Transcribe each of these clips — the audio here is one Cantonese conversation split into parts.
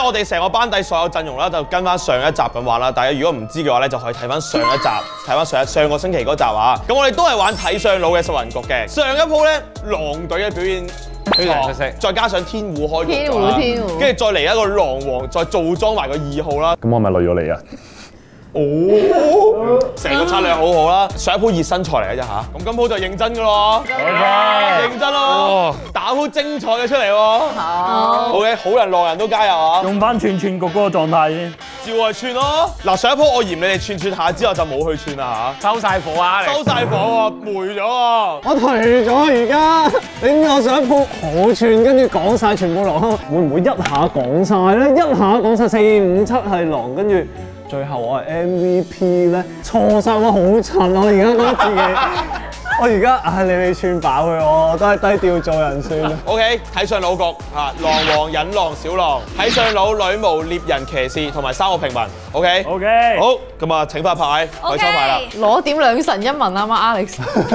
我哋成個班底所有陣容啦，就跟翻上一集咁玩啦。大家如果唔知嘅話咧，就可以睇翻上一集，睇翻上個星期嗰集啊。咁我哋都係玩睇相佬嘅十人局嘅。上一鋪咧，狼隊嘅表現非常出色，再加上天胡開局啦，跟住再嚟一個狼王，再做裝埋個2號啦。 咁我咪累咗你啊？ 哦，成個策略好好啦，上一鋪熱身賽嚟嘅啫嚇，咁今鋪就認真噶咯，認真咯，打鋪精彩嘅出嚟喎。好嘅，好人狼人都加油啊！ 用翻串局嗰個狀態先， 照係串咯。嗱，上一鋪我嫌你哋串下之後就冇去串啦嚇，收晒火啊！收晒火喎，霉咗喎。 我頹咗而家，你我上一鋪好串，跟住講晒全部狼，會唔會一下講晒咧？一下講晒4、5、7係狼，跟住。最後我係 MVP 咧，錯晒我好襯，我而家覺得自己，我而家你哋串飽佢，我都係低調做人算啦。 OK， 睇相佬局啊，狼王、忍狼、小狼，睇相佬、女巫、獵人、騎士同埋3個平民。OK， 好，咁啊請發牌，可以抽牌啦。 攞點兩神一文啊嘛 ，Alex。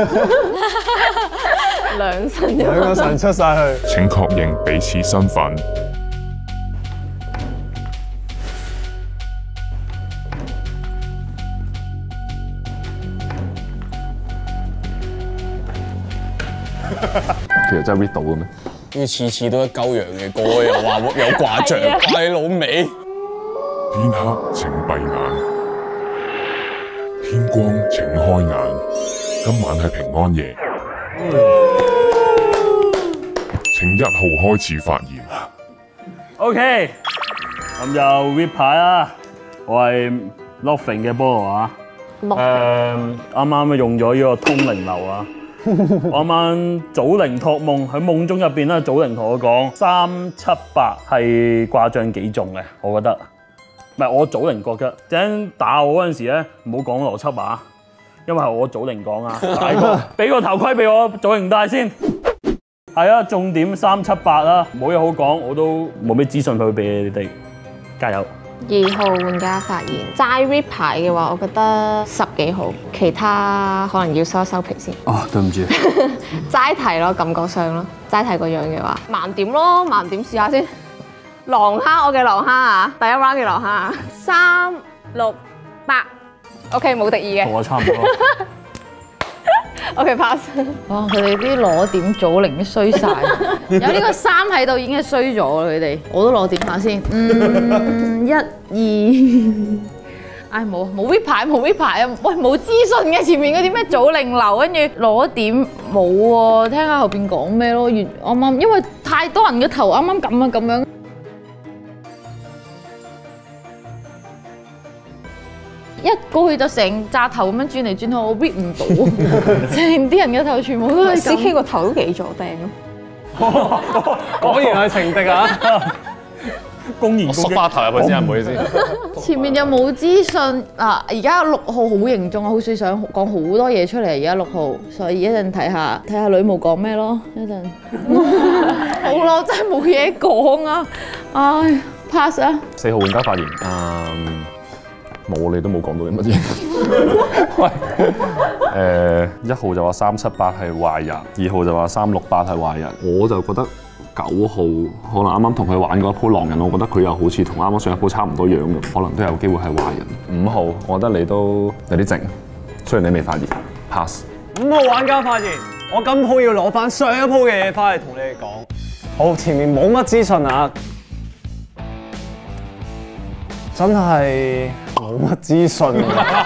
兩個神出晒去。 請確認彼此身份。 其實真係 read 到嘅咩？ 要次次都一鳩樣嘅歌，又話有掛像，掛你老味。 天黑請閉眼，天光請開眼。今晚係平安夜，請1號開始發言。 OK， 咁就 read 牌啦。我係 Loving 嘅菠蘿啊。啱啱用咗呢個通靈流啊。我啱啱祖靈託夢喺夢中入邊咧，祖靈同我講3、7、8係卦象幾重嘅，我覺得。唔係我祖靈覺得，陣打我嗰陣時咧，唔好講邏輯啊，因為係我祖靈講啊。俾個頭盔俾我祖靈戴先。係啊，重點3、7、8啦，冇嘢好講，我都冇咩資訊去俾你哋，加油！ 2號玩家發言，齋 read 牌嘅話，我覺得10幾號，其他可能要收一收皮先。 哦，對唔住。 齋睇咯，感覺上咯，齋睇個樣嘅話，盲點咯，盲點試下先。狼蝦，我嘅狼蝦啊，第一 round 嘅狼蝦啊，3、6、8 ，OK 冇敵意嘅。 同我差唔多。 OK pass。 哇！佢哋啲攞點祖靈都衰晒，有呢個3喺度已經係衰咗啦，佢哋。我都攞點下先。1、2。唉，冇 read 牌，冇 read 牌啊！喂，冇資訊嘅，前面嗰啲咩祖靈流，跟住攞點冇喎，聽下後邊講咩咯。啱啱因為太多人嘅頭啱啱咁啊咁樣。一過去就成紮頭咁樣轉嚟轉去，我 read 唔到，成啲人嘅頭全部都係咁。 CK 個頭都幾咗釘咯。 果然係情敵啊！ 公然縮花頭入去先，唔好意思。 前面有冇資訊啊？而家6號好凝重，我好似想講好多嘢出嚟。而家6號，所以一陣睇下女巫講咩咯。一陣好咯，真係冇嘢講啊！唉 ，pass 啊。 4號玩家發言。冇，你都冇講到啲乜嘢。喂，1號就話3、7、8係壞人，2號就話3、6、8係壞人。我就覺得9號可能啱啱同佢玩嗰一鋪狼人，我覺得佢又好似同啱啱上一鋪差唔多樣咁，可能都有機會係壞人。5號，我覺得你都有啲靜，雖然你未發言 ，pass。 5號玩家發言，我今鋪要攞翻上一鋪嘅嘢翻嚟同你哋講。好，前面冇乜資訊啊，真係冇乜資訊。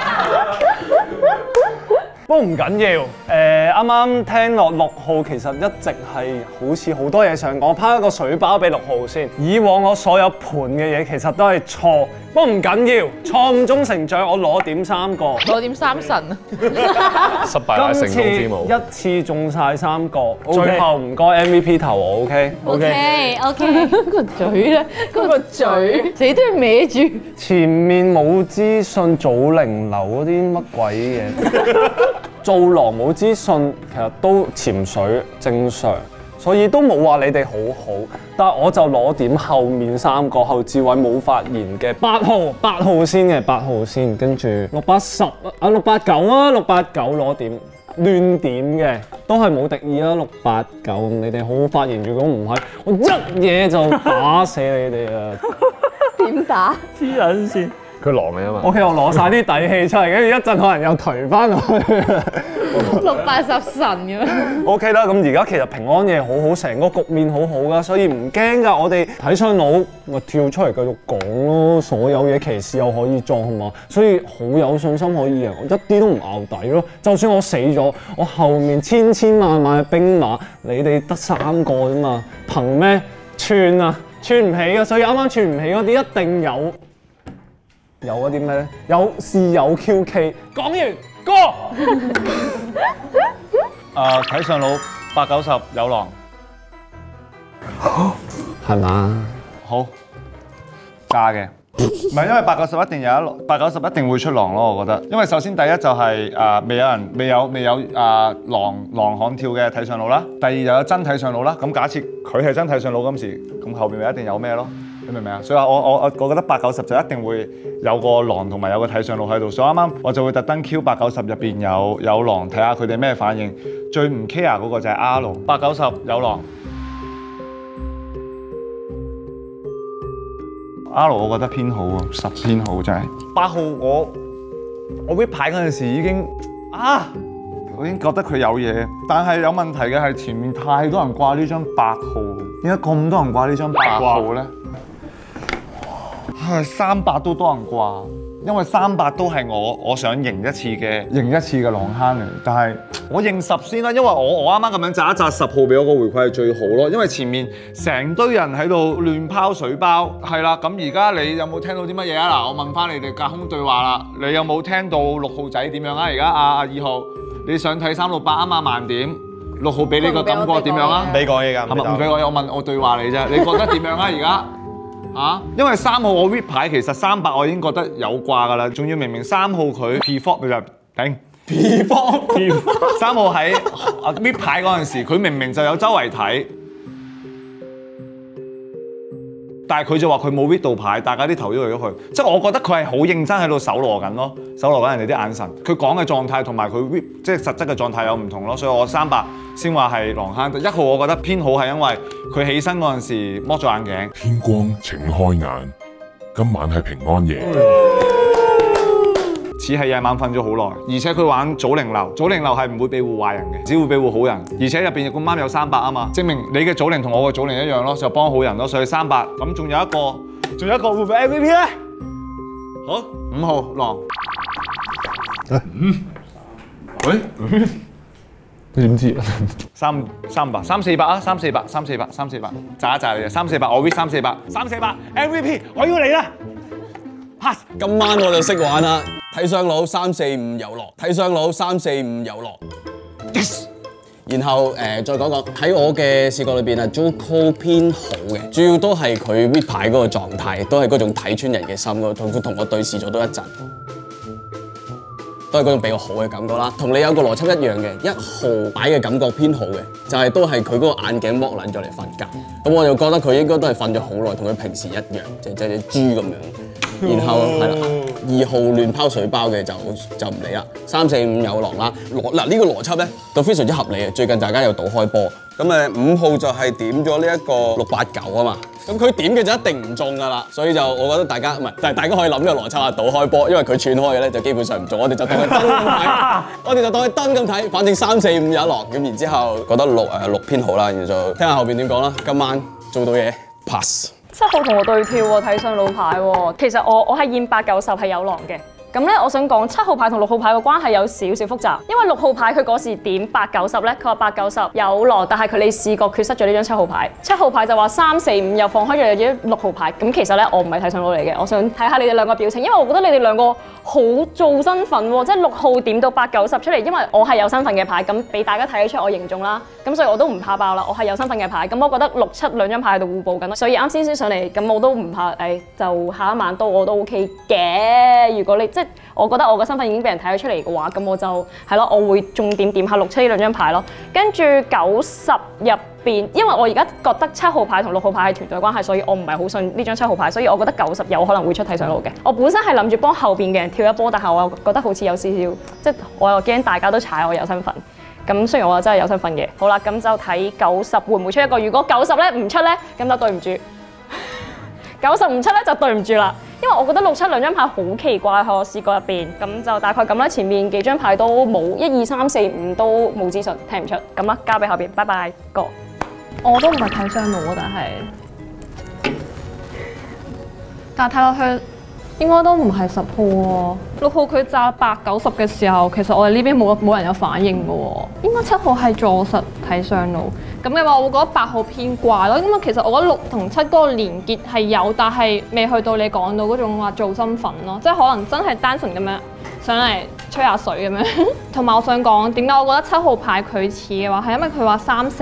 不過唔緊要，啱啱聽落6號其實一直係好似好多嘢想講，拋一個水包俾6號先。以往我所有盤嘅嘢其實都係錯，不過唔緊要，錯誤中成長，我攞點3個。 攞點3神啊！ 失敗啦，成功之母。 一次中晒3個，最後唔該 MVP 投我 ，OK？ 個嘴咧，嗰個嘴，死都係歪住。 前面冇資訊，祖靈流嗰啲乜鬼嘢？做狼冇資訊，其實都潛水正常，所以都冇話你哋好好。但係我就攞點後面3個後置位冇發言嘅8號先嘅8號先，跟住6、8、10啊6、8、9啊6、8、9攞點。 亂點嘅，都係冇敵意啦，6、8、9，你哋好好發言。如果唔係，我一嘢就打死你哋啊！ 點打？ 黐撚線。 佢狼嚟啊嘛。 OK， 我攞晒啲底氣出嚟，跟住一陣可能又頹翻落去。 680神咁樣。 OK 啦，咁而家其實平安夜好好，成個局面好好噶，所以唔驚噶。我哋睇相佬咪跳出嚟繼續講咯，所有嘢騎士又可以撞係嘛，所以好有信心可以贏，我一啲都唔淆底咯。就算我死咗，我後面千萬嘅兵馬，你哋得3個啫嘛，憑咩串啊？串唔起啊！所以啱啱串唔起嗰啲一定有嗰啲咩咧？有是有 QK。講完哥。 睇相佬890有狼， 係嘛？ 好炸嘅，唔係因為890一定有890一定會出狼咯，我覺得。因為首先第一就係未有狼悍跳嘅睇相佬啦，第二又有真睇相佬啦。咁假設佢係真睇相佬今時，咁後邊咪一定有咩咯？你明唔明啊？所以我覺得890就一定會有個狼同埋有個睇相佬喺度，所以啱啱我就會特登 Q 890入邊有狼，睇下佢哋咩反應。最唔 care 嗰個就係 R890有狼 ，R 我覺得偏好喎，10偏好真係。8號我 whip 牌嗰陣時已經我已經覺得佢有嘢，但係有問題嘅係前面太多人掛呢張8號，點解咁多人掛呢張8號咧？38都多人掛，因為38都係我想贏一次嘅狼坑嚟，但係我認10先啦，因為我啱啱咁樣擲一擲10號俾我個回饋係最好咯，因為前面成堆人喺度亂拋水包，係啦，咁而家你有冇聽到啲乜嘢啊？嗱，我問翻你哋隔空對話啦，你有冇聽到6號仔點樣啊？而家2號，你想睇368啊嘛慢點，6號俾你個感覺點樣啊？ 唔俾講嘢㗎， 係咪唔俾我？我問我對話你啫，你覺得點樣啊？而家？因為3號我 whip 牌其實300我已經覺得有掛㗎啦，仲要明明3號佢 P4 就頂 P4 3號喺whip 牌嗰陣時，佢明明就有周圍睇，但係佢就話佢冇 whip 到牌，大家啲頭都去咗去，即係我覺得佢係好認真喺度搜羅緊咯，搜羅緊人哋啲眼神，佢講嘅狀態同埋佢 whip 即係實質嘅狀態有唔同咯，所以我300先話係狼坑。1號我覺得偏好係因為佢起身嗰陣時剝咗眼鏡。 天光請開眼，今晚係平安夜。 似係夜晚瞓咗好耐，而且佢玩祖靈流，祖靈流係唔會庇護壞人嘅，只會庇護好人。而且入邊咁啱有300啊嘛，證明你嘅祖靈同我嘅祖靈一樣咯，就幫好人咯。所以300咁，仲有一個會唔會 MVP 咧？好，5號狼。你點知？300、300啊，300，炸一炸你啊！340，我 win 340，340 MVP， 我要嚟啦！ 今晚我就識玩啦，睇相佬345有落，睇相佬345有落。Yes！ 然後再講講喺我嘅視覺裏邊啊 ，Joko 偏好嘅，主要都係佢 whip 牌嗰個狀態，都係嗰種睇穿人嘅心嗰種，同我對視咗都一陣。都係嗰種比較好嘅感覺啦，同你有個邏輯一樣嘅，1號擺嘅感覺偏好嘅，就係都係佢嗰個眼鏡剝撚咗嚟瞓覺，咁我就覺得佢應該都係瞓咗好耐，同佢平時一樣，隻豬咁樣。然後係啦，2號亂拋水包嘅就唔理啦，345有狼啦，嗱呢個邏輯咧都非常之合理嘅。最近大家又賭開波，咁5號就係點咗呢一個689啊嘛，咁佢點嘅就一定唔中㗎啦，所以就我覺得大家唔係，但係大家可以諗呢個邏輯啊，賭開波，因為佢串開嘅咧就基本上唔中，我哋就當佢燈咁睇，我哋就當佢燈咁睇，反正345有狼，咁然之後覺得6偏好啦，然後就聽下後邊點講啦，今晚做到嘢 pass。 7號同我對跳喎，睇相佬牌喎。其實我係驗890係有狼嘅。咁咧，我想講7號牌同6號牌嘅關係有少少複雜，因為6號牌佢嗰時點890咧，佢話890有狼，但係佢你視覺缺失咗呢張7號牌。7號牌就話345又放開咗有啲6號牌。咁其實咧，我唔係睇相佬嚟嘅，我想睇下你哋兩個表情，因為我覺得你哋兩個好做身份喎，即係6號點到890出嚟，因為我係有身份嘅牌，咁俾大家睇得出我認中啦。咁所以我都唔怕爆啦，我係有身份嘅牌。咁我覺得6、7兩張牌喺度互補緊，所以啱先上嚟，咁我都唔怕，就下一晚都我都 OK 嘅。如果你即係我覺得我嘅身份已經俾人睇咗出嚟嘅話，咁我就係咯，我會重點點下6、7呢兩張牌咯。跟住90入邊，因為我而家覺得7號牌同6號牌係團隊關係，所以我唔係好信呢張7號牌，所以我覺得90有可能會出睇上路嘅。我本身係諗住幫後邊嘅人跳一波，但係我又覺得好似有少少，即係我又驚大家都踩我有身份。咁雖然我真係有身份嘅，好啦，咁就睇90會唔會出一個。如果90咧唔出咧，咁就對唔住。90唔出咧就對唔住啦，因為我覺得6、7兩張牌好奇怪喺我試過入邊，咁就大概咁啦。前面幾張牌都冇1、2、3、4、5都冇資訊，聽唔出。咁啦，交俾後邊，拜拜哥。 我都唔係睇上路啊，但係睇落去應該都唔係10號喎。6號佢炸8、90嘅時候，其實我哋呢邊冇人有反應嘅喎。應該7號係坐實睇上路。咁嘅話，我會覺得8號偏怪咯。因為其實我覺得6同7嗰個連結係有，但係未去到你講到嗰種話做身份咯，即係可能真係單純咁樣上嚟吹下水咁樣。同埋我想講點解我覺得7號牌佢似嘅話，係因為佢話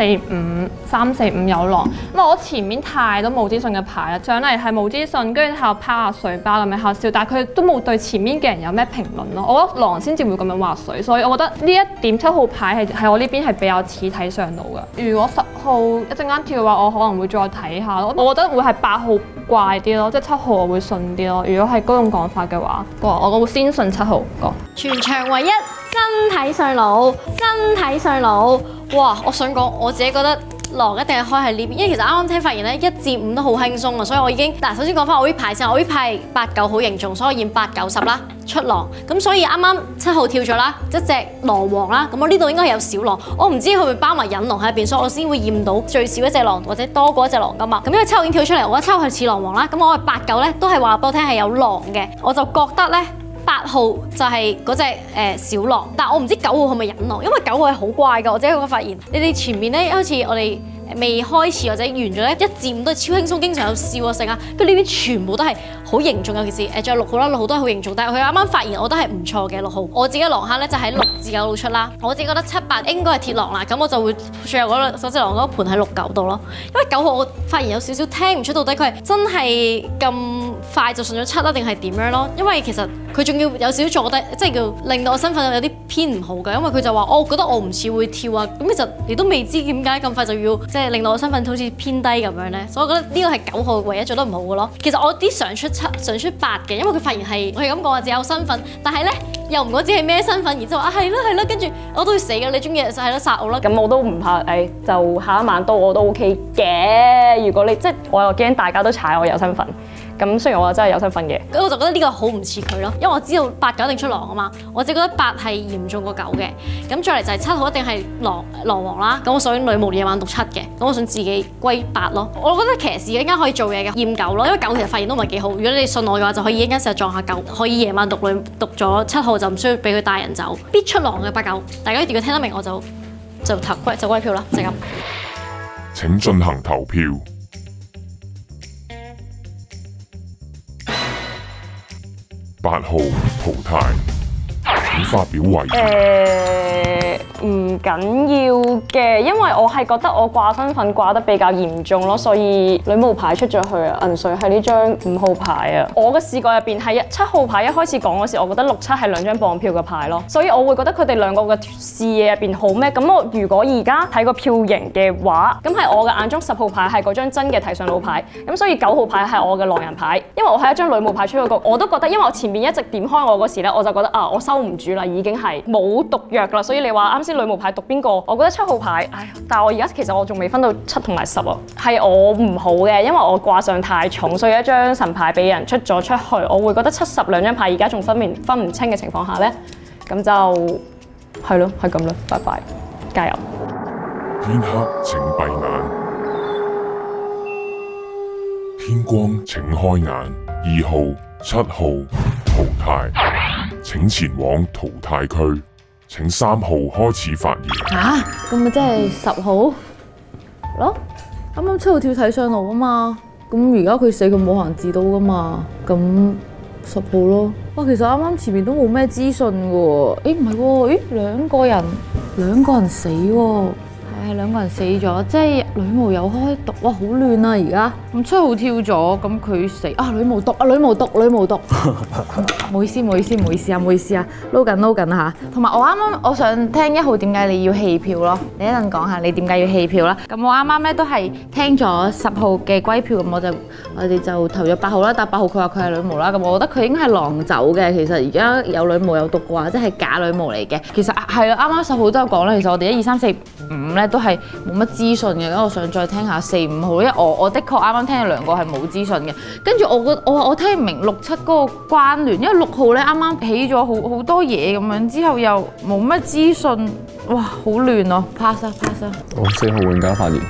3、4、5有狼，因為我前面太多冇資訊嘅牌啦，上嚟係冇資訊，跟住喺度拋下水包咁樣下笑，但係佢都冇對前面嘅人有咩評論咯。我覺得狼先至會咁樣劃水，所以我覺得呢一點7號牌係我呢邊係比較似睇上路嘅。如果10號一陣間跳嘅話，我可能會再睇下咯。我覺得會係8號怪啲咯，即係7號我會信啲咯。如果係嗰種講法嘅話，我會先信7號個。 全場唯一真睇上腦，真睇上腦。哇！我想講，我自己覺得狼一定係開喺呢邊，因為其實啱啱聽發現咧1至5都好輕鬆啊，所以我已經首先講翻我呢排先，我呢排8、9好嚴重，所以我驗8、90啦出狼，咁所以啱啱7號跳咗啦，一隻狼王啦，咁我呢度應該有小狼，我唔知佢會包埋隱狼喺入邊，所以我先會驗到最少一隻狼或者多過一隻狼噶嘛。咁因為7號已經跳出嚟，我覺得7號係似狼王啦，咁我8、9咧都係話俾我聽係有狼嘅，我就覺得咧。8號就係嗰隻小狼，但我唔知9號係咪隱狼，因為9號係好怪㗎。我自己發現，你哋前面咧好似我哋未開始或者完咗咧1至5都係超輕鬆，經常有笑啊成啊，跟住呢邊全部都係好凝重，尤其是仲有6號啦，6號都係好凝重，但係佢啱啱發現我都係唔錯嘅6號。我自己狼坑咧就喺6至9度出啦，我自己覺得7、8應該係鐵狼啦，咁我就會最後嗰隻狼嗰盤喺6、9度咯。因為9號我發現有少少聽唔出到底佢係真係咁快就順咗7啦，定係點樣咯？因為其實佢仲要有少少坐低，即係叫令到我身份有啲偏唔好嘅，因為佢就話我覺得我唔似會跳啊，咁其實你都未知點解咁快就要即係令到我身份好似偏低咁樣咧，所以我覺得呢個係9號唯一做得唔好嘅咯。其實我啲常出7、常出8嘅，因為佢發現係我係咁講話自己有身份，但係咧又唔講自己係咩身份，然之後話係咯，跟住我都要死嘅，你中意就係咯殺我啦。咁我都唔怕，就下一晚刀我都 OK 嘅。如果你即係我又驚大家都踩我有身份。咁雖然我真係有身份嘅，咁我就覺得呢個好唔似佢咯，因為我知道8、9一定出狼啊嘛，我只覺得8係嚴重過9嘅，咁再嚟就係7號一定係狼王啦，咁我想女巫夜晚讀7嘅，咁我想自己歸8咯，我覺得騎士應該可以做嘢嘅，驗9咯，因為9其實發現都唔係幾好，如果你信我嘅話就可以一陣時撞下9，可以夜晚讀咗7號就唔需要俾佢帶人走，必出狼嘅8、9，大家如果聽得明我就歸票啦，就咁。 請進行投票。8號淘汰，請發表遺言。 唔緊要嘅，因為我係覺得我掛身份掛得比較嚴重咯，所以女巫牌出咗去啊，銀水係呢張5號牌啊。我嘅視覺入邊係7號牌一開始講嗰時，我覺得6、7係兩張綁票嘅牌咯，所以我會覺得佢哋兩個嘅視野入邊好咩？咁我如果而家睇個票型嘅話，咁喺我嘅眼中10號牌係嗰張真嘅睇上路牌，咁所以9號牌係我嘅狼人牌，因為我係一張女巫牌出咗局，我都覺得因為我前面一直點開我嗰時咧，我就覺得啊，我收唔住啦，已經係冇毒藥啦，所以你話啱先女巫牌讀邊個？我覺得7號牌，但係我而家其實我仲未分到7同埋10啊，係我唔好嘅，因為我掛上太重，所以一張神牌俾人出咗出去，我會覺得7、10兩張牌而家仲分唔清嘅情況下咧，咁就係咯，係咁啦，拜拜，加油！ 天黑請閉眼，天光請開眼。2號、7號淘汰，請前往淘汰區。請3號開始發言。 咁咪即係10號咯？啱啱7號跳睇上路啊嘛，咁而家佢死佢冇行自刀噶嘛，咁10號咯。哇，其實啱啱前面都冇咩資訊嘅喎。唔係喎，兩個人死喎。 兩個人死咗，即係女巫有開毒，哇好亂啊而家。咁7號跳咗，咁佢死啊女巫毒啊女巫毒。唔好意思啊，撈緊嚇。同埋我啱啱我想聽1號點解你要棄票咯？你一陣講下你點解要棄票啦。咁我啱啱咧都係聽咗10號嘅歸票，咁我哋就投咗8號啦。但8號佢話佢係女巫啦，咁我覺得佢應該係狼走嘅。其實而家有女巫有毒嘅話，即係假女巫嚟嘅。其實係啦，啱啱10號都有講啦。其實我哋1、2、3、4、5咧都係冇乜資訊嘅。咁我想再聽下4、5號，因為我的確啱啱聽咗2個係冇資訊嘅。跟住我聽唔明6、7嗰個關聯，因為6號咧啱啱起咗好多嘢咁樣，之後又冇乜資訊，哇好亂咯 ，pass 啊。 我4號玩家發言，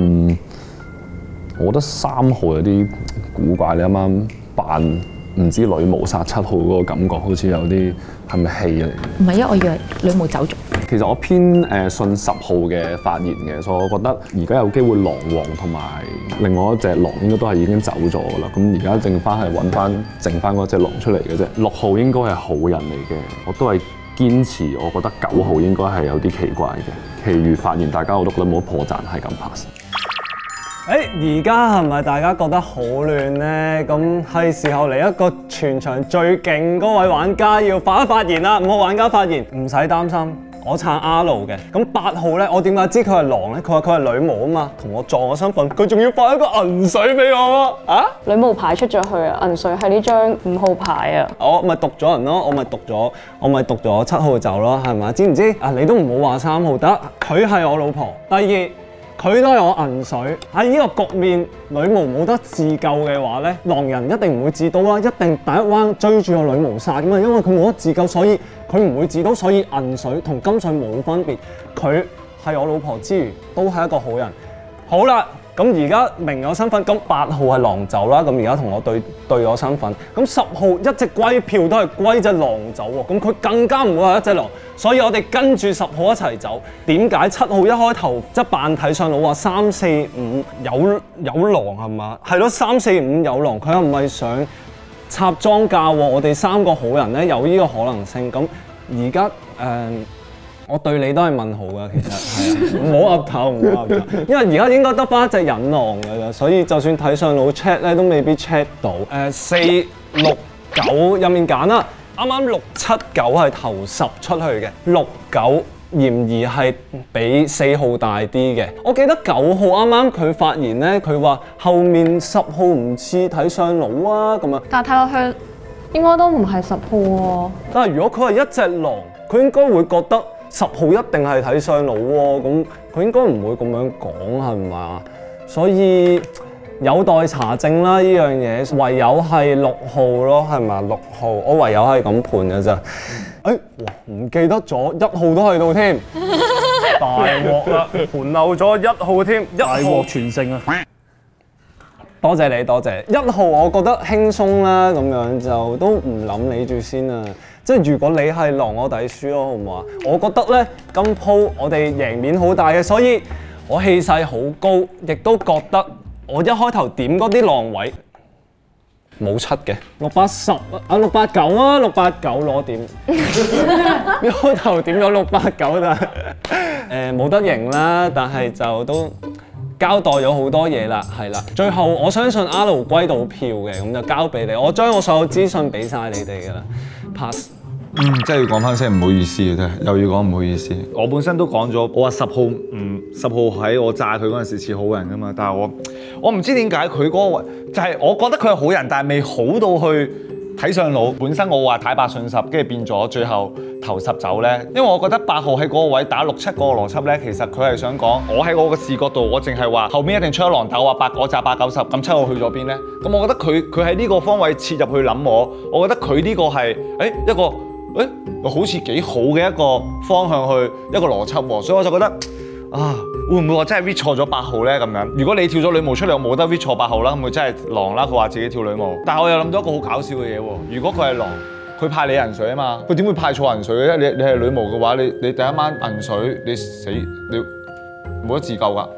我覺得3號有啲古怪，你啱啱扮唔知女巫殺7號嗰個感覺，好似有啲係咪戲嚟？ 唔係啊，我以為女巫走咗。 其實我偏信10號嘅發言嘅，所以我覺得而家有機會狼王同埋另外一隻狼應該都係已經走咗㗎啦。咁而家剩翻嗰隻狼出嚟嘅啫。6號應該係好人嚟嘅，我都係堅持，我覺得9號應該係有啲奇怪嘅。其餘發言大家我都覺得冇破綻，係咁 pass。 而家係咪大家覺得好亂呢？咁係時候嚟一個全場最勁嗰位玩家要發言啦！5號玩家發言，唔使擔心，我撐阿盧嘅。咁8號呢，我點解知佢係狼呢？佢話佢係女巫啊嘛，同我撞我身份，佢仲要發一個銀水俾我喎！啊？ 女巫牌出咗去啊，銀水係呢張5號牌啊。 我咪讀咗人咯，我咪讀咗7號走咯，係咪？知唔知？啊，你都唔好話3號得，佢係我老婆。第二。佢都係我銀水，喺呢個局面，女巫冇得自救嘅話咧，狼人一定唔會自刀啦，一定第一彎追住個女巫殺㗎嘛，因為佢冇得自救，所以佢唔會自刀，所以銀水同金水冇分別。佢係我老婆之餘，都係一個好人。好啦，咁而家明咗身份，咁8號係狼走啦，咁而家同我對咗身份，咁10號一隻龜票都係龜隻狼走喎，咁佢更加唔會係一隻狼。所以我哋跟住10號一齊走。點解7號一開頭即係扮睇上腦話3、4、5有狼係嘛？係咯，3、4、5有狼，佢又唔係想插莊教喎。我哋3個好人咧有呢個可能性。咁而家我對你都係問號㗎，其實係唔好噏頭，因為而家應該得翻一隻隱狼㗎啦，所以就算睇上腦 check 咧都未必 check 到。4、6、9入面揀啦。啱啱6、7、9係頭10出去嘅，6、9嫌疑係比4號大啲嘅。我記得9號啱啱佢發言咧，佢話後面10號唔似睇相佬啊咁啊。 但係睇落去應該都唔係10號喎。 但係如果佢係一隻狼，佢應該會覺得10號一定係睇相佬喎，咁佢應該唔會咁樣講係嘛？所以有待查證啦，呢樣嘢唯有係6號咯，係咪6號？我唯有係咁判嘅咋。哇，唔記得咗1號都喺度添，大鑊啦，盤漏咗1號添， 大鑊全勝啊！ 多謝你，多謝。1號我覺得輕鬆啦，咁樣就都唔諗你住先啦。即係如果你係狼，我抵輸咯，好唔好啊？我覺得咧，今鋪我哋贏面好大嘅，所以我氣勢好高，亦都覺得。我一開頭點嗰啲狼位冇7嘅，680啊689啊689攞點，一開頭點咗689但冇得贏啦，但係就都交代咗好多嘢啦，係啦，最後我相信阿盧歸到票嘅，咁就交俾你，我將我所有資訊俾晒你哋㗎啦 ，pass。 真係要講翻聲唔好意思嘅啫，又要講唔好意思。我本身都講咗，我話10號喺我炸佢嗰陣時似好人噶嘛，但係我唔知點解佢嗰個位就係我覺得佢係好人，但係未好到去睇上腦。本身我話太白順10，跟住變咗最後頭10走咧，因為我覺得8號喺嗰個位打6、7嗰個邏輯咧，其實佢係想講我喺我嘅視角度，我淨係話後面一定出咗狼頭，話8我炸8、9、10，咁7號去咗邊咧？咁我覺得佢喺呢個方位切入去諗我覺得佢呢個係一個。好似幾好嘅一個方向去一個邏輯喎，所以我就覺得會唔會話真係 read 錯咗8號咧咁樣？如果你跳咗女巫出嚟，我冇得 read 錯8號啦，咁佢真係狼啦。佢話自己跳女巫，但係我又諗到一個好搞笑嘅嘢喎。如果佢係狼，佢派你銀水啊嘛，佢點會派錯銀水嘅啫？你係女巫嘅話，你第一晚銀水你死你冇得自救㗎，你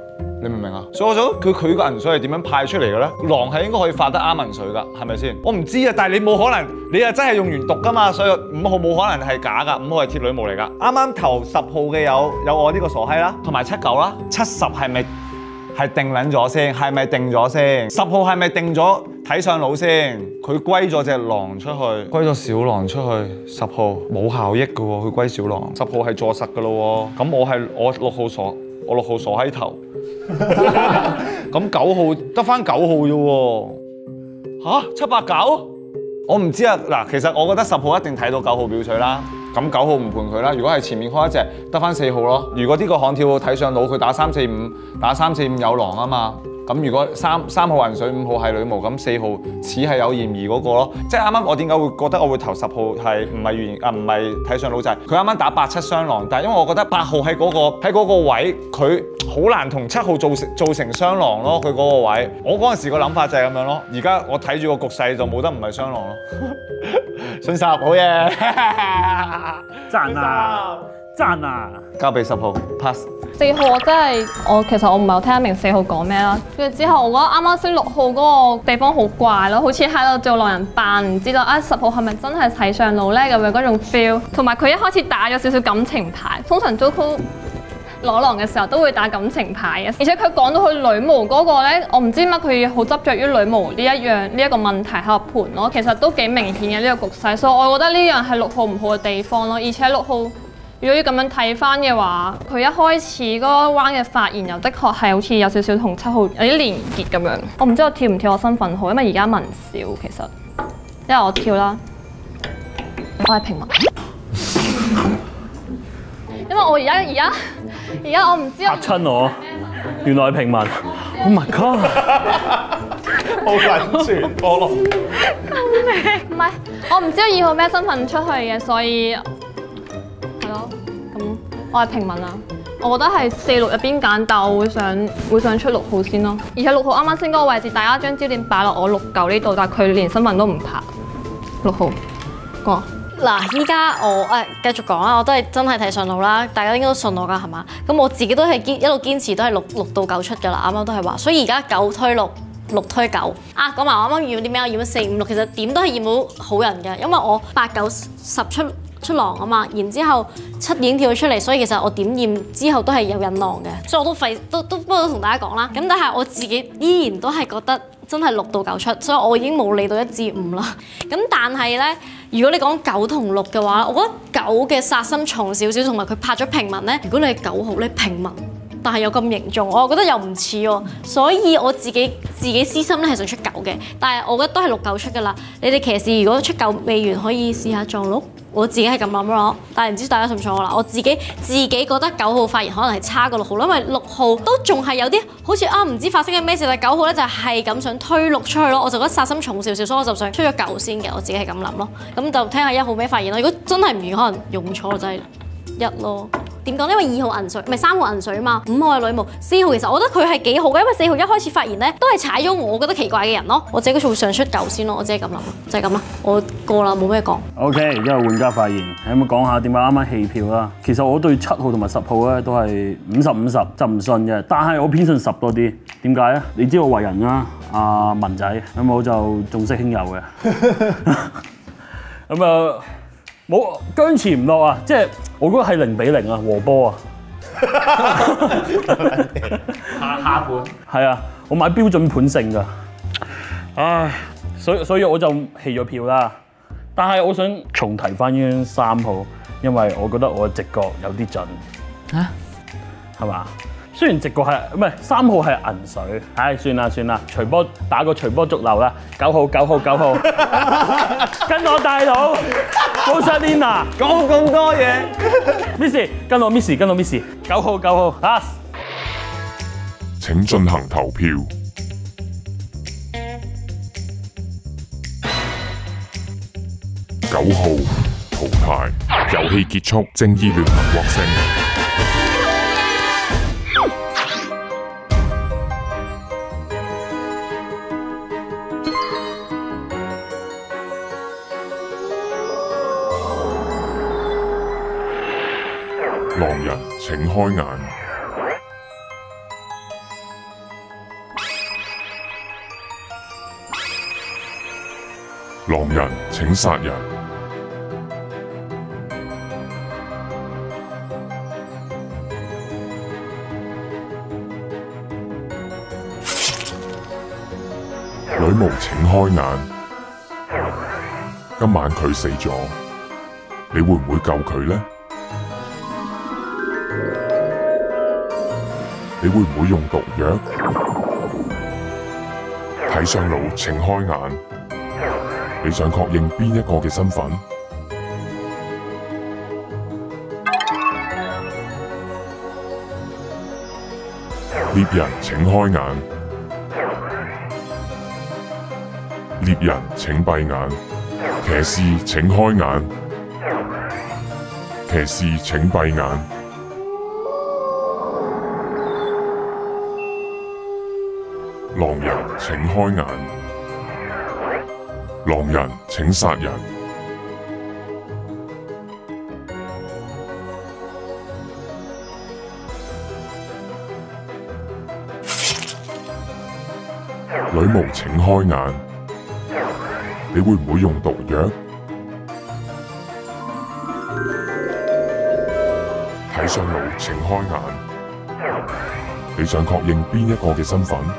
你明唔明啊？所以我想佢個銀水係點樣派出嚟嘅咧？狼係應該可以發得啱銀水㗎，係咪先？我唔知啊，但係你冇可能，你又真係用完毒㗎嘛，所以5號冇可能係假㗎，5號係鐵女巫嚟㗎。啱啱投10號嘅有我呢個傻閪啦，同埋79啦，70係咪係定撚咗先？係咪定咗先？10號係咪定咗睇上腦先？佢歸咗隻狼出去，歸咗小狼出去。10號冇效益㗎喎，佢歸小狼。10號係坐實㗎咯喎，咁我6號傻，我6號傻閪頭。咁9號得返9號啫喎。嚇7、8、9？我唔知啊。嗱，其實我覺得10號一定睇到9號表水啦。咁9號唔盤佢啦。如果係前面開一隻，得返4號咯。如果呢個悍跳睇上腦，佢打3、4、5，打3、4、5有狼啊嘛。咁如果3號銀水，5號係女巫，咁4號似係有嫌疑嗰個咯。即係啱啱我點解會覺得我會投10號係唔係睇上腦就係佢啱啱打8、7雙狼，但係因為我覺得8號喺嗰個位，佢好難同7號造成雙狼咯。佢嗰個位，我嗰陣時個諗法就係咁樣咯。而家我睇住個局勢就冇得唔係雙狼咯。信10好嘢， 讚啊！讚啊！ 交俾10號 pass。 4號我真係其實我唔係好聽得明4號講咩啦。跟住之後，我覺得啱啱升6號嗰個地方好怪咯，好似喺度做狼人扮，唔知道10號係咪真係睇上腦咧咁樣嗰種 feel。同埋佢一開始打咗少少感情牌，通常 Jojo 攞狼嘅時候都會打感情牌嘅，而且佢講到佢女巫嗰個咧，我唔知點解佢好執着於女巫呢一個問題喺度盤咯。其實都幾明顯嘅呢個局勢，所以我覺得呢樣係6號唔好嘅地方咯。而且6號。如果要咁樣睇翻嘅話，佢一開始嗰個彎嘅發言又的確係好似有少少同7號有啲連結咁樣。我唔知我跳唔跳我身份號，因為而家文少其實，因為我跳啦，我係平民。因為我而家我唔知。嚇親我，原來係平民。Oh my god！ 好緊全菠蘿。 唔係，我唔知道2號咩身份出去嘅，所以。咁我係平民啊，我覺得係4、6入邊揀，但我會想出6號先咯。而且6號啱啱升嗰個位置，大家將焦點擺落我6、9呢度，但係佢連新聞都唔拍。6號，講。 嗱，依家我繼續講啦，我都係真係睇上腦啦，大家應該都信我㗎係嘛？咁我自己都係一路堅持都係6到9出㗎啦，啱啱都係話，所以而家9推6。6推9啊！講埋我啱啱驗啲咩？我驗咗4、5、6，其實點都係驗到好人嘅，因為我8、9、10出狼啊嘛，然之後7已經跳咗出嚟，所以其實我點驗之後都係有引狼嘅，所以我都不過同大家講啦。咁但係我自己依然都係覺得真係6到9出，所以我已經冇理到1至5啦。咁但係咧，如果你講9同6嘅話，我覺得9嘅殺心重少少，同埋佢拍咗平民咧。如果你係9號咧平民。但係有咁凝重，我覺得又唔似喎，所以我自己私心咧係想出9嘅，但係我覺得都係6、9出㗎啦。你哋騎士如果出9未完，可以試下撞6，我自己係咁諗咯。但係唔知大家信唔信我啦？我自己覺得9號發言可能係差過6號，因為6號都仲係有啲好似唔知發生緊咩事，但係9號咧就係咁想推6出去咯。我就覺得殺心重少少，所以我就想出咗9先嘅，我自己係咁諗咯。咁就聽下1號咩發言咯。如果真係唔完，可能用錯就係1咯。點講？因為2號銀水，唔係3號銀水嘛，5號係女巫，4號其實我覺得佢係幾好嘅，因為4號一開始發言咧都係踩咗我覺得奇怪嘅人咯。我自己會上出9先咯，我自己咁諗，就係咁啦。我過啦，冇咩講。 OK， 而家玩家發言，有冇講下點解啱啱棄票啦？其實我對7號同埋10號咧都係50-50，就唔信嘅。但係我偏信10多啲。點解咧？你知我為人啦，阿文仔咁我就重色輕友嘅。咁啊冇僵持唔落啊！即係我覺得係0-0啊，和波啊。下盤係啊，我買標準盤勝㗎。唉，所以我就棄咗票啦。但係我想重提翻呢3號，因為我覺得我嘅直覺有啲準嚇，係嘛？雖然直覺係唔係3號係銀水，唉算啦，隨波打個隨波逐流啦。9號，跟我大佬高莎蓮娜講咁多嘢，Miss 跟我 Miss 9號pass。 請進行投票。9號淘汰，遊戲結束，正義聯盟獲勝。狼人請開眼。 狼人請殺人。女巫請開眼。今晚佢死咗，你會唔會救佢呢？你會唔會用毒藥？睇相佬請開眼。你想確認邊一個嘅身份？獵人請開眼。獵人請閉眼。騎士請開眼。騎士請閉眼。狼人請開眼。狼人請殺人。女巫請開眼。你會唔會用毒藥？睇相佬請開眼。你想確認邊一個嘅身份？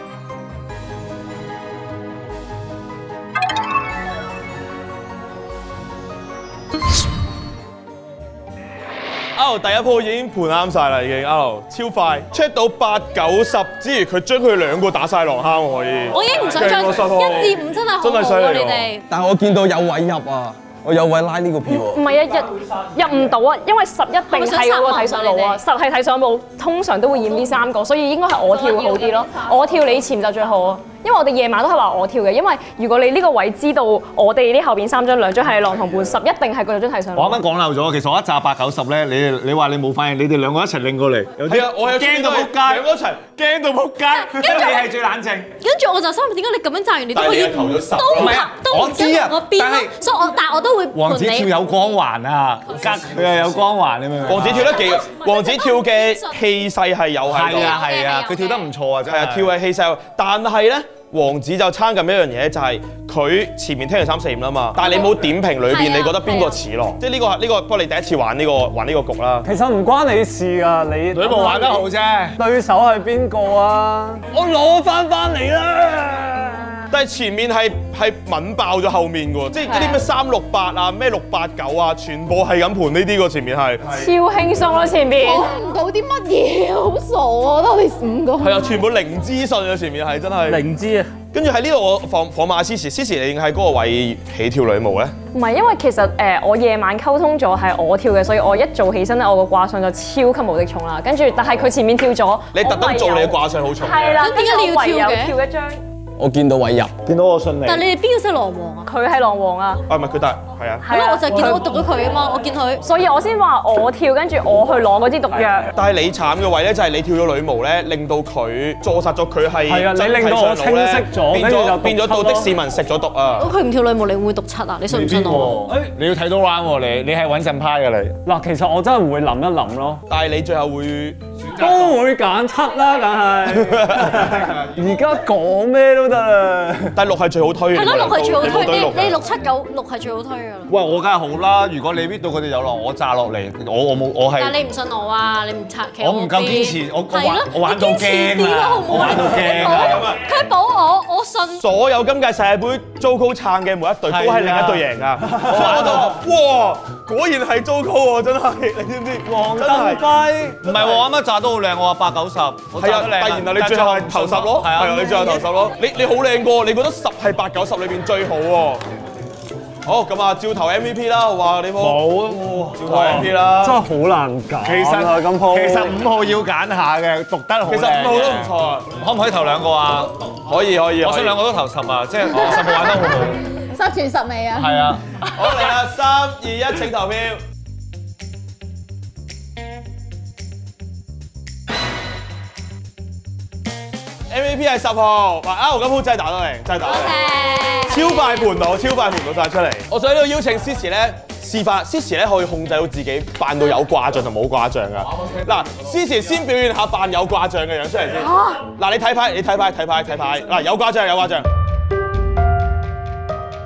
第一鋪已經盤啱晒啦，已經超快 check 到8、9、10之餘，佢將佢兩個打晒狼坑喎，可以。 我已經唔想再1至5真係好好啊！你哋。 但係我見到有位入啊，我有位拉呢個票喎。 唔係啊，入唔到啊，因為10一定係嗰個睇相佬啊，10係睇相佬，通常都會驗呢3個，所以應該係我跳好啲咯。我跳你潛就最好啊。因為我哋夜晚都係話我跳嘅，因為如果你呢個位知道我哋呢後邊3張2張係狼同伴，10一定係嗰張睇相佬。 我啱啱講漏咗，其實我一紮8、9、10咧，你話你冇反應，你哋兩個一齊拎過嚟， 係啊，我有驚到撲街，兩個一齊驚到撲街， 跟住你係最冷靜。 跟住我就心諗點解你咁樣炸完你都可以投咗10， 都唔跟我邊咯，所以但係我都會盤你。 王子跳有光環啊，佢又有光環，你明唔明？ 王子跳得幾？王子跳嘅氣勢係有喺度。 係啊，佢跳得唔錯啊，真係。 係啊，跳嘅氣勢，但係咧。王子就差咁一樣嘢，就係佢前面聽完3、4、5啦嘛，但係你冇點評裏邊，你覺得邊個似咯？即係呢個，不過你第一次玩呢個局啦。 其實唔關你事㗎，你女巫玩得好啫。 對手係邊個啊？我攞翻嚟啦！ 但係前面係抿爆咗後面㗎喎，即係嗰啲咩368啊、咩689啊，全部係咁盤呢啲喎，前面係超輕鬆咯，前面講唔到啲乜嘢，好傻啊！得我哋5個。 係啊，全部零資訊啊，前面係真係零資啊！ 跟住喺呢度我訪問下 Cici，你喺嗰個位起跳女巫咧？ 唔係，因為其實我夜晚溝通咗係我跳嘅，所以我一做起身咧，我個掛上就超級無敵重啦。跟住，但係佢前面跳咗， 你特登做你嘅掛上好重。 係啦， 咁點解你要跳嘅？ 跳一張。 我見到位入， 見到我順利。 但係你哋邊個識狼王啊？ 佢係狼王啊！ 唔係佢得係啊。 係咯，我就見到我讀咗佢啊嘛，我見佢， 所以我先話我跳，跟住我去攞嗰支毒藥。 但係你慘嘅位咧，就係你跳咗女巫咧，令到佢坐實咗佢係係啊，你令到我清晰咗， 變咗到的市民食咗毒啊！ 佢唔跳女巫，你會唔會毒7啊？你信唔信我？ 你要睇到 round 喎，你係穩陣派嘅你。 嗱，其實我真係會諗一諗咯。 但係你最後會都會揀7啦，梗係。而家講咩都得啦。 但係6係最好推嘅。 係咯，6係最好推。你6、7、9、6係最好推㗎啦。 喂，我梗係好啦，如果你搣到佢哋有狼，我炸落嚟，我係。 但係你唔信我啊？你唔拆企我唔夠堅持，我玩到驚啊！我玩到驚啊！ 佢保我信。 所有今屆世界盃 Jojo 撐嘅每一隊都係另一隊贏㗎。所以我就話：哇，果然係 Jojo 喎，真係，你知唔知？黃登輝唔係喎，啱啱炸都好靚，我話8、9、10， 係啊，但然後你最後係投10咯，係啊，你最後投10咯，你好靚過，你覺得10係8、9、10裏邊最好喎。好，咁啊，照投 MVP 啦，話你冇啊，照投 MVP 啦， 真係好難揀。其實5號要揀下嘅，讀得好靚。 其實5號都唔錯啊， 可唔可以投2個啊？ 可以。我想2個都投10啊，即係10號玩得好好。 10全10美啊！ 係啊， 好嚟啦，3、2、1，請投票。MVP 係10號，咁鋪真係打得靚，真係打得靚，超快盤到晒出嚟。我想呢度邀請 Cici 咧示範 ，Cici 咧可以控制到自己扮到有掛像同冇掛像噶。嗱 ，Cici 先表現下扮有掛像嘅樣出嚟先。嗱，你睇牌，嗱，有掛像。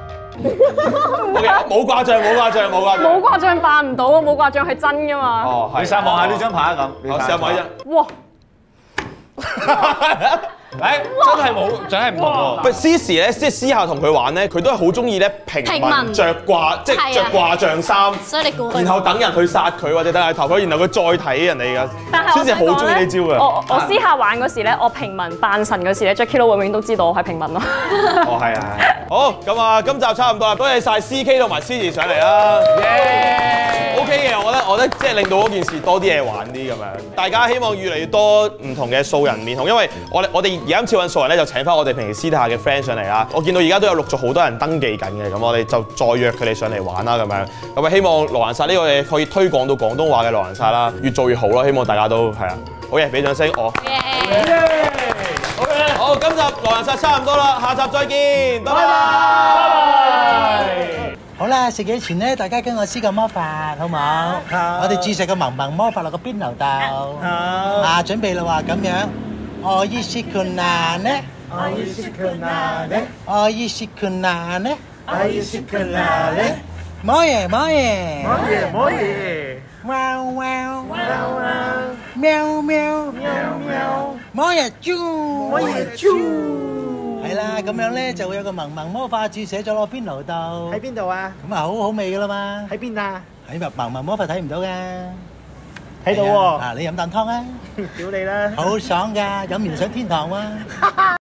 OK， 冇掛帳，冇掛帳，冇掛帳。 冇掛帳扮唔到啊！冇掛帳係真㗎嘛。 哦，係。 你試望下呢張牌啊咁。 我試下望一張。 哇！ 誒，真係冇，真係唔同喎。 喂，Cici 咧，即係私下同佢玩咧，佢都係好中意咧平民着掛，即係着掛帳衫， 所以你估佢然後等人去殺佢或者等人投佢，然後佢再睇人哋㗎。 但係我 Cici 好中意呢招㗎。 我私下玩嗰時咧，我平民扮神嗰時咧 Jackie Lou 永遠都知道我係平民咯。 哦，係啊，係。好，咁啊，今集差唔多啦，多謝晒 CK 同埋 Cici 上嚟啦。OK 嘅，我覺得即係令到嗰件事多啲嘢玩啲咁樣。大家希望越嚟越多唔同嘅素人面孔，因為我哋而家跳緊素人咧，就請翻我哋平時私底下嘅 friend 上嚟啦。我見到而家都有陸續好多人登記緊嘅，咁我哋就再約佢哋上嚟玩啦咁樣。咁啊，希望狼人殺呢個嘢可以推廣到廣東話嘅狼人殺啦，越做越好啦。希望大家都係啊。好嘅，俾掌聲我。OK， 好，今集狼人殺差唔多啦，下集再見，拜拜。 好啦，食嘢前咧，大家跟我施個魔法，好唔好？好。我哋注射個萌萌魔法落個邊爐度。好。啊，準備啦喎，咁樣。我意思困難咧。我意思困難咧。我意思困難咧。我意思困難咧。冇嘢，冇嘢。冇嘢，冇嘢。喵喵。喵喵。喵喵。喵喵。冇嘢豬。冇嘢豬。係啦，咁樣咧就會有個萌萌魔法注射咗落邊爐度。喺邊度啊？咁啊好好味噶啦嘛。喺邊啊？喺萌萌魔法睇唔到噶。睇到喎。啊，你飲啖湯啊！屌你啦！好爽噶，飲完上天堂喎。